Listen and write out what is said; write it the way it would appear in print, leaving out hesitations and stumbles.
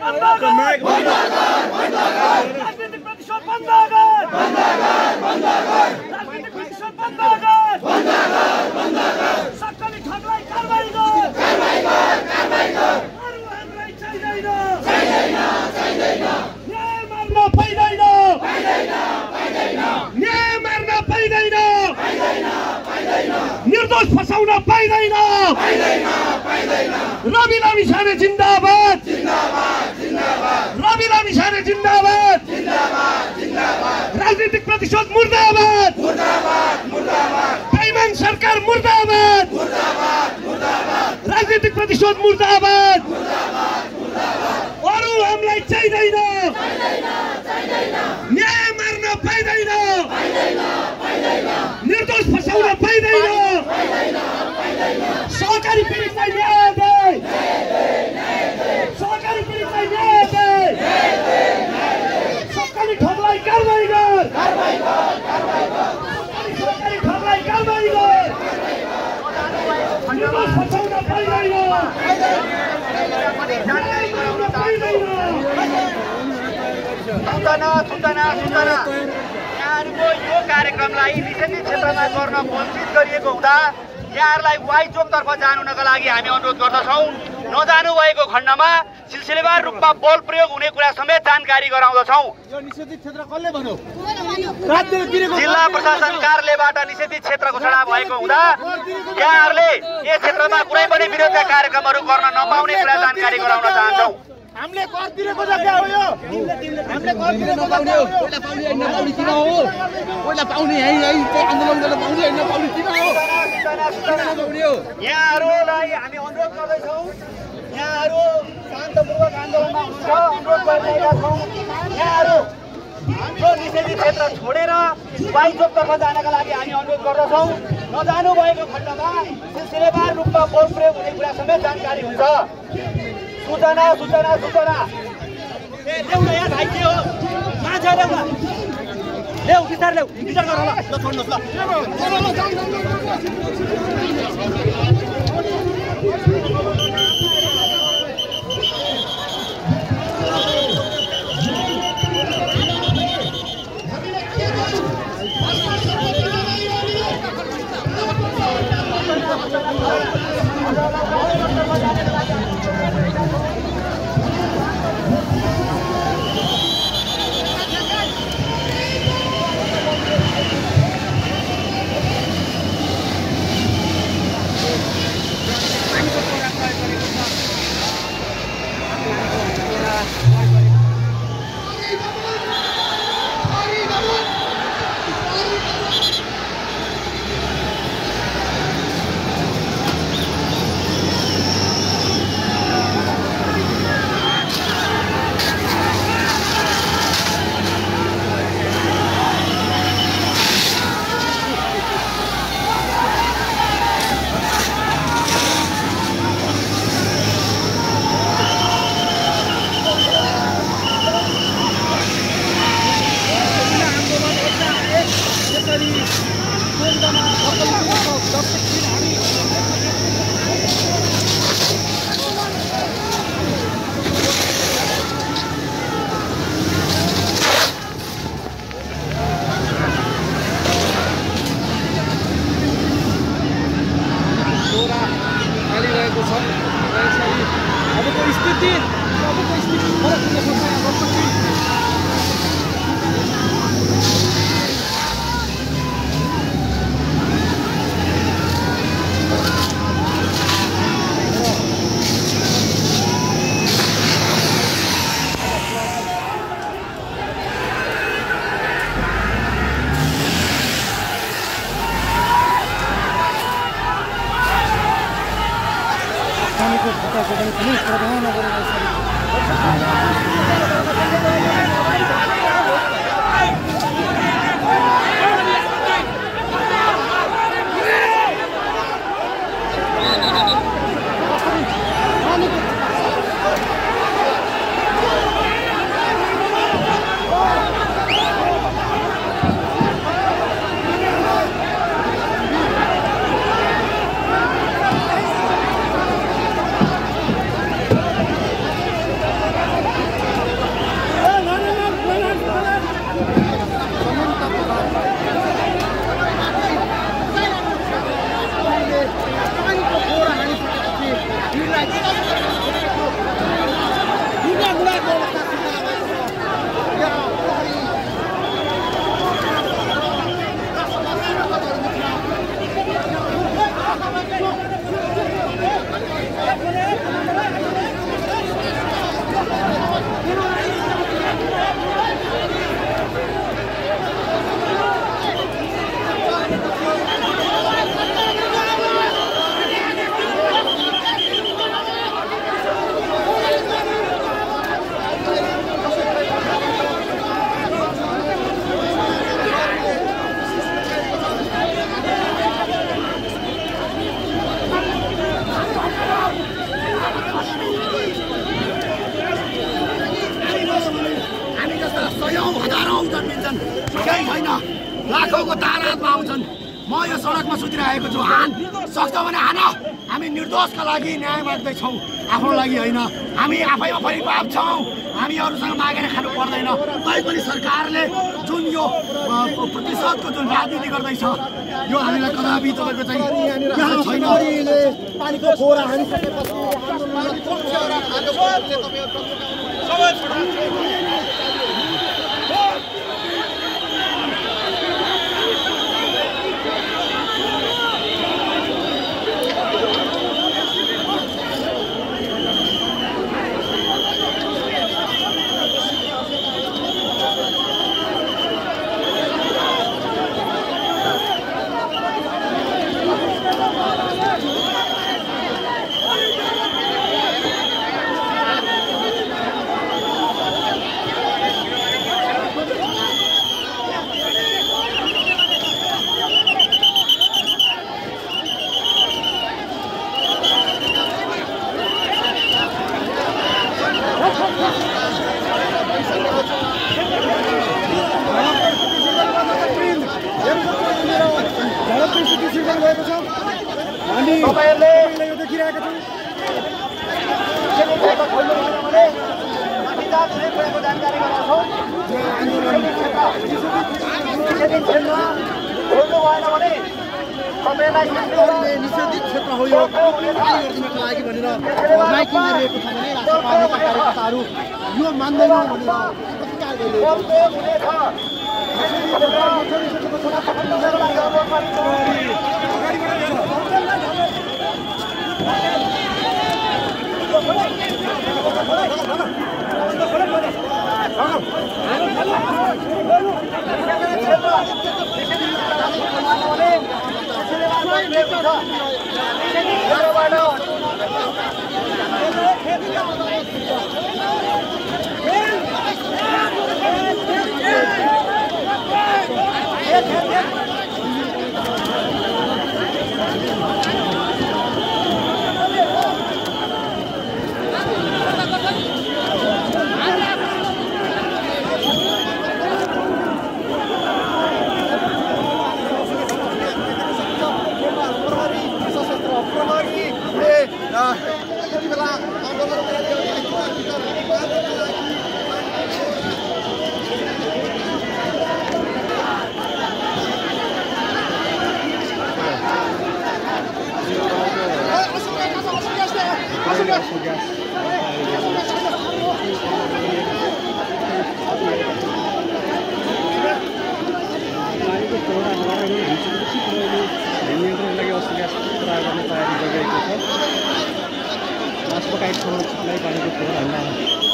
निर्दोष फसाउन पाइदैन रवि लामिछाने जिन्दाबाद रवि लामिछाने जिन्दाबाद राजनीतिक प्रतिशोध मुर्दाबाद ताइवान सरकार मुर्दाबाद राजनीतिक प्रतिशोध मुर्दाबाद अरू हामीलाई चाहिँदैन न्याय मार्न पाइँदैन निर्दोष फसाउन पाइँदैन सहकारी पीडितलाई न्याय दे सहकारी पीडितलाई न्याय दे सरकारी ठगलाई कारबाही गर सरकारी ठगलाई कारबाही गर निर्दोष फसाउन पाइँदैन न्याय मार्न पाइँदैन यहाँहरूको यो कार्यक्रमलाई निषेधित क्षेत्रमा गर्न वञ्चित गरिएको हुँदा यहाँहरूलाई वाइचोकतर्फ जानुका लागि हामी अनुरोध गर्दछौँ। नजानु भएको खण्डमा सिलसिलेवार रूपमा बल प्रयोग हुने कुरा समेत जानकारी गराउँदछौँ। जिल्ला प्रशासन कार्यालयबाट निषेधित क्षेत्र घोषणा भएको हुँदा यहाँहरूले यस क्षेत्रमा कुनै पनि विरोधका कार्यक्रमहरू गर्न नपाउने कुरा जानकारी गराउन चाहन्छौँ। हामीले कर तिरेको जग्गा हो यो हामीले कर तिरेको जग्गा हो पहिला पाउने हैन पाउने किन हो पहिला पाउने है आन्दोलन गर्न पाउने हैन पाउने किन हो यहाँहरूलाई हामी अनुरोध गर्दैछौँ यहाँहरू शान्तपूर्वक आन्दोलनमा हुनुहुन्छ अनुरोध गरिरहेका छौँ यहाँहरू हाम्रो निषेधित क्षेत्र छोडेर वाइचोकतर्फ जानका लागि हामी अनुरोध गर्दछौँ। नजानु भएको खण्डमा सिलसिलेवार रूपमा बल प्रयोग हुने कुरा समेत जानकारी हुन्छ। सूचना सूचना सूचना ल्याउन यहाँ भाइ के हो मान्छ ल्याउन ल्याउ विचार ल्याउ विचार गर ल छोड्नुहोस् लाखौंको तारातमा आउँछन्। म यो सडकमा सुतिरहेको छु। हान सक्छ भने हान। हामी निर्दोषका लागि न्याय माग्दैछौँ, आफ्नो लागि होइन। हामी आफैमा परिपाप छौँ। हामी अरूसँग मागेर खानु पर्दैन। तैपनि सरकारले जुन यो प्रतिशतको जुन राजनीति गर्दैछ यो हामीलाई कदापि तपाईँको चाहिँ छैन। पानीको फोरा हानिसकेपछि निषेधित क्षेत्र हो यो गरिदिनको लागि भनेर माइकिङ गरिएको छ भने राष्ट्र पार्टीका कार्यकर्ताहरू यो मान्दैनौँ पानीको फोहोर